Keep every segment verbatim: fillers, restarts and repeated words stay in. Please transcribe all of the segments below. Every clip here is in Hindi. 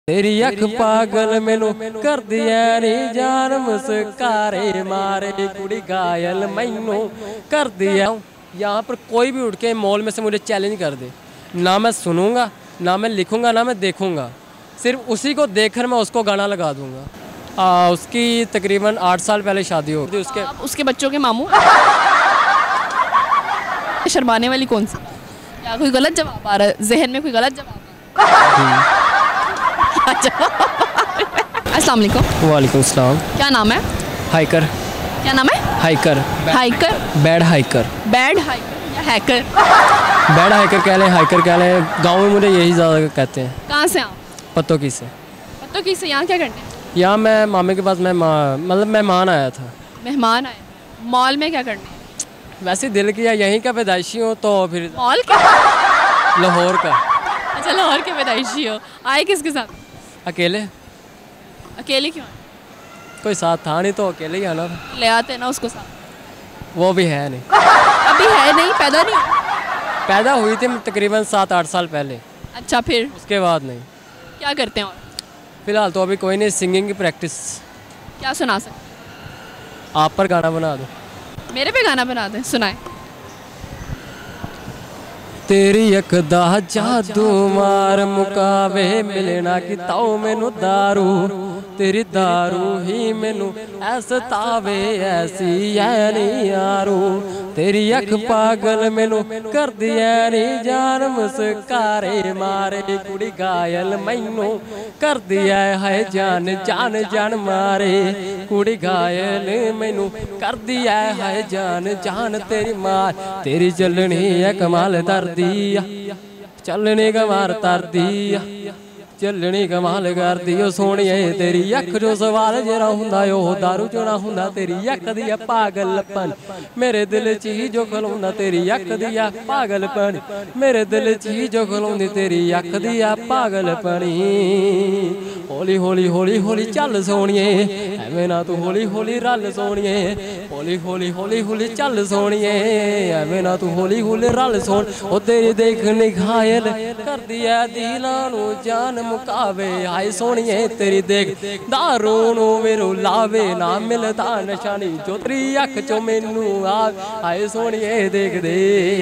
तेरी अख पागल मैनू कर दिया नी जान मुस्कारे मारे कुड़ी घायल मैनू कर दिया। यहाँ पर कोई भी उठ के मॉल में से मुझे चैलेंज कर दे, ना मैं सुनूंगा, ना मैं लिखूंगा, ना मैं देखूंगा, सिर्फ उसी को देखकर मैं उसको गाना लगा दूंगा। आ, उसकी तकरीबन आठ साल पहले शादी हो गई। उसके उसके बच्चों के मामू शर्माने वाली कौन सी? या कोई गलत जवाब आ रहा है जहन में? कोई गलत जवाब आ रहा है? अस्सलाम वालेकुम। वालेकुम सलाम। क्या नाम है? हाइकर। क्या नाम है? Hiker. Hiker. Bad hiker. Bad hiker या हैकर? बैड हाइकर कह लें, हाइकर कह लें, गाँव में मुझे यही ज़्यादा कहते हैं। कहाँ से आप? पत्तों की से। पत्तों की से। यहाँ क्या करने? यहाँ मैं मामे के पास मैं मतलब मेहमान आया था। मेहमान आए? मॉल में क्या करने? वैसे दिल किया यहीं का पैदाइशी हो तो फिर। मॉल का? लाहौर का। अच्छा, लाहौर के पैदाइशी हो। आए किसके साथ? अकेले। अकेले क्यों? कोई साथ था नहीं तो अकेले ही आना था। ले आते ना उसको साथ। वो भी है नहीं। अभी है नहीं, पैदा नहीं? पैदा हुई थी तकरीबन सात आठ साल पहले। अच्छा, फिर उसके बाद नहीं। क्या करते हैं? और फिलहाल तो अभी कोई नहीं, सिंगिंग की प्रैक्टिस। क्या सुना सकते? आप पर गाना बना दो। मेरे पे गाना बना दें, सुनाए। तेरी अख दा जादू मार मुकावे मिलना कि ताओ मैनू दारू, तेरी दारू ही मैनू ऐस तावे ऐसी है नी यारू। तेरी अख पागल मैनू कर दिया नी जान मुस्कारे मारे कुड़ी घायल मैनू कर दिया है जान जान जान मारे कुड़ी घायल मैनू कर दिया है जान जान। तेरी मार तेरी चलनी है कमाल दर्द चलने का मार तार दिया चलने कमाल कर दियो सोनिए। तेरी अख जो सवाल जरा हुंदा ओ दारू चोना हुंदा। तेरी अख दिया पागलपन मेरे दिल च ही जो खलोंदा। तेरी अख दिया पागलपन मेरे दिल च ही जो खलोंदी। तेरी अख दिया पागलपनी होली होली होली होली चल सोनिए एवें ना तू होली होली रल सोनिए। होली होली होली होली चल सोनिए एवें ना तू होली होली रल सोन। ओ तेरी देखने घायल कर दिया दिलां नू जान मुकावे आए सोनिए। तेरी देख दारू नू मेरू लावे ना मिलदा नशानी जो तेरी अख चो मैनू आए सोनिए देख दे।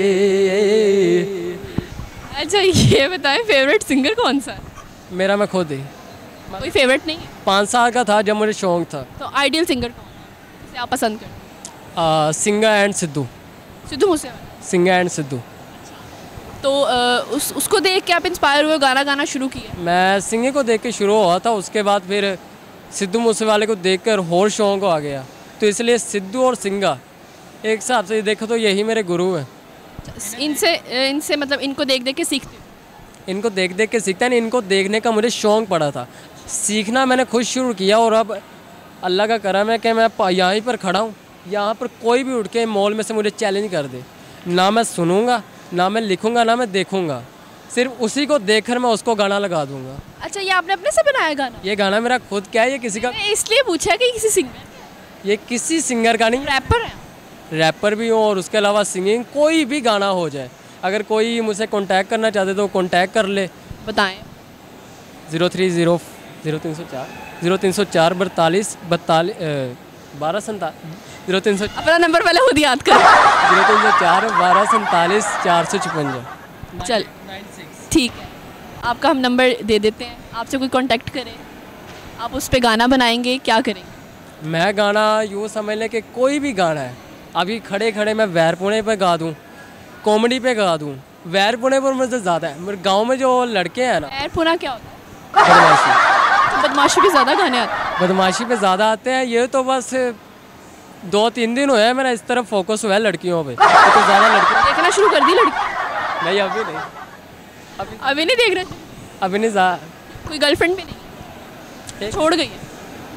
अच्छा, ये बताएं फेवरेट सिंगर कौन सा है? मेरा मैं खुद ही। कोई फेवरेट नहीं है? पाँच साल का था जब मुझे शौक था। तो आइडियल सिंगर कौन जिसे आप पसंद करते? सिंगा एंड सिद्धू। सिद्धू मूसेवाला। सिंगा एंड सिद्धू। तो आ, उस उसको देख के आप इंस्पायर हुए, गाना गाना शुरू किया? मैं सिंगिंग को देख के शुरू हुआ था, उसके बाद फिर सिद्धू मूसेवाले को देखकर और शौक आ गया, तो इसलिए सिद्धू और सिंगा एक हिसाब से देखो तो यही मेरे गुरु हैं। इनसे इनसे मतलब इनको देख देख के सीखते? इनको देख देख के सीखता नहीं, इनको देखने का मुझे शौक पड़ा था, सीखना मैंने खुद शुरू किया और अब अल्लाह का करम है कि मैं यहीं पर खड़ा हूँ। यहाँ पर कोई भी उठ के मॉल में से मुझे चैलेंज कर दे, ना मैं सुनूंगा, ना मैं लिखूंगा, ना मैं देखूंगा, सिर्फ उसी को देखकर मैं उसको गाना लगा दूंगा। अच्छा, ये आपने अपने से बनाया गाना? ये गाना मेरा खुद क्या है, ये किसी का इसलिए पूछा कि किसी सिंगर? ये किसी सिंगर का नहीं। रैपर है? रैपर भी हूँ और उसके अलावा सिंगिंग कोई भी गाना हो जाए, अगर कोई मुझसे कॉन्टैक्ट करना चाहते तो कॉन्टैक्ट कर ले। बताएं। ज़ीरो थ्री ज़ीरो ज़ीरो तीन सौ चार ज़ीरो तीन सौ चार बरतालीस बत्तालीस बारह सैंतालीस ज़ीरो तीन सौ अपना नंबर पहले खुद याद कर। ज़ीरो तीन सौ चार बारह सैंतालीस चार सौ छप्पन। चल ठीक है, आपका हम नंबर दे देते हैं, आपसे कोई कांटेक्ट करे, आप उस पर गाना बनाएंगे, क्या करेंगे? मैं गाना यूँ समझ लें कि कोई भी गाना है, अभी खड़े खड़े मैं वैरपुणे पे गा दूँ, कॉमेडी पे गा दूँ, वैरपुणे पर मुझसे ज़्यादा है। मेरे गाँव में जो लड़के हैं ना, वैरपुना क्या होता है? बदमाशी। तो बदमाशी पे ज़्यादा गाने आते हैं? बदमाशी पे ज़्यादा आते हैं। ये तो बस दो तीन दिन हुए हैं मेरा इस तरफ फोकस हुआ है लड़कियों पे, तो ज़्यादा लड़कियों देखना शुरू कर दी लड़की? नहीं, अभी नहीं। अभी अभी नहीं देख रहे? अभी नहीं। जा कोई गर्लफ्रेंड भी नहीं? छोड़ गई है?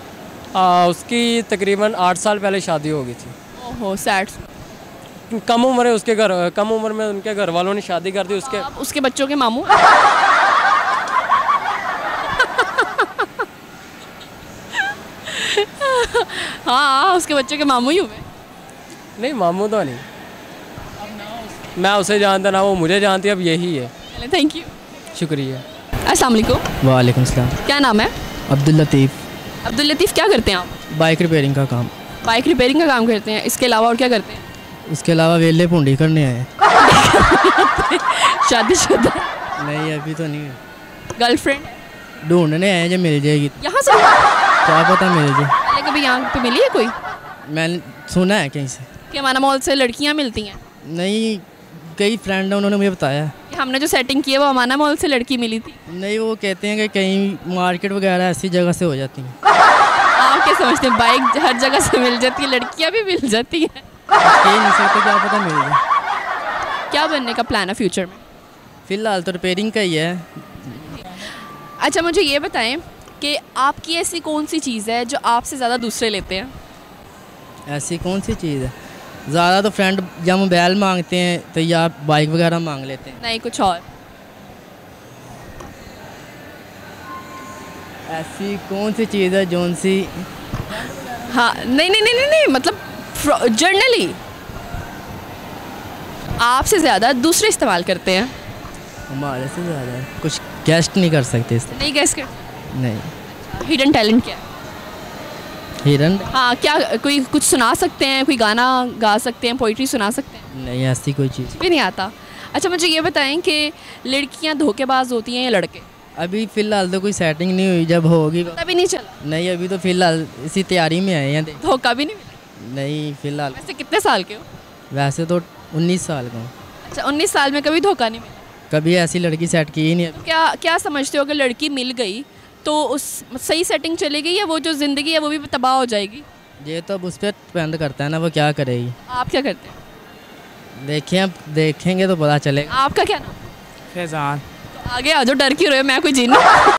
आ, उसकी तकरीबन आठ साल पहले शादी हो गई थी। ओहो, सैड। कम उम्र है उसके घर, कम उम्र में उनके घर वालों ने शादी कर दी। उसके आप उसके बच्चों के मामू? हाँ, उसके बच्चों के मामू ही हुए? नहीं, मामू तो नहीं। मैं उसे जानता ना वो मुझे जानती, अब यही है। Thank you. शुक्रिया। अस्सलाम वालेकुम। वालेकुम सलाम। क्या नाम है? अब्दुल लतीफ़। अब्दुल लतीफ़, क्या करते हैं आप? बाइक रिपेयरिंग का काम। बाइक रिपेयरिंग का काम करते हैं, इसके अलावा और क्या करते हैं? उसके अलावा वेले पूंडी करने आए। शादीशुदा? नहीं अभी तो नहीं है। गर्लफ्रेंड? ढूंढने आए जो मिल जाएगी। यहाँ से? क्या पता मिल जाए। पहले कभी यहाँ पे मिली है कोई? मैंने सुना है कहीं से। कि हमारा मॉल से लड़कियाँ मिलती हैं? नहीं, कई फ्रेंड हैं उन्होंने मुझे बताया। कि हमने जो सेटिंग की है वो हमारा मॉल से लड़की मिली थी? नहीं, वो कहते हैं कि कहीं मार्केट वगैरह ऐसी जगह से हो जाती हैं। आप क्या समझते हैं, बाइक हर जगह से मिल जाती है, लड़कियाँ भी मिल जाती हैं? कह नहीं सकते, क्या पता मिल जाए। क्या बनने का प्लान है फ्यूचर में? फ़िलहाल तो रिपेयरिंग का ही है। अच्छा, मुझे ये बताएं कि आपकी ऐसी कौन सी चीज़ है जो आपसे ज़्यादा दूसरे लेते हैं? ऐसी कौन सी चीज़ है? ज़्यादा तो फ्रेंड या मोबाइल मांगते हैं तो या बाइक वगैरह मांग लेते हैं। नहीं, कुछ और? ऐसी कौन सी चीज़ है जोन सी? हाँ, नहीं नहीं नहीं नहीं, नहीं मतलब जर्नली आपसे ज़्यादा दूसरे इस्तेमाल करते हैं। हमारे से ज़्यादा कुछ गेस्ट नहीं कर सकते इससे। नहीं गैस कर? नहीं। हिडन टैलेंट क्या है? हिरन? हाँ, क्या कोई कुछ सुना सकते हैं, कोई गाना गा सकते हैं, पोइट्री सुना सकते हैं? नहीं, ऐसी कोई चीज़ भी नहीं आता। अच्छा, मुझे ये बताएं कि लड़कियां धोखेबाज होती हैं या लड़के? अभी फ़िलहाल तो कोई सेटिंग नहीं हुई, जब होगी। तभी नहीं चला? नहीं, अभी तो फ़िलहाल इसी तैयारी में आए हैं। धोखा भी नहीं मिला? नहीं फ़िलहाल। वैसे कितने साल के हो? वैसे तो उन्नीस साल का हूँ। अच्छा, उन्नीस साल में कभी धोखा नहीं मिला? कभी ऐसी लड़की सेट की ही नहीं। तो क्या क्या समझते हो, अगर लड़की मिल गई तो उस सही सेटिंग चलेगी या वो जो ज़िंदगी है वो भी तबाह हो जाएगी? ये तो अब उस पर डिपेंड करता है ना, वो क्या करेगी। आप क्या करते हैं? देखें, अब देखेंगे तो पता चलेगा। आपका क्या नाम? फैज़ान। तो आगे आ जाओ, डर क्यों रहे हो, मैं कोई जीन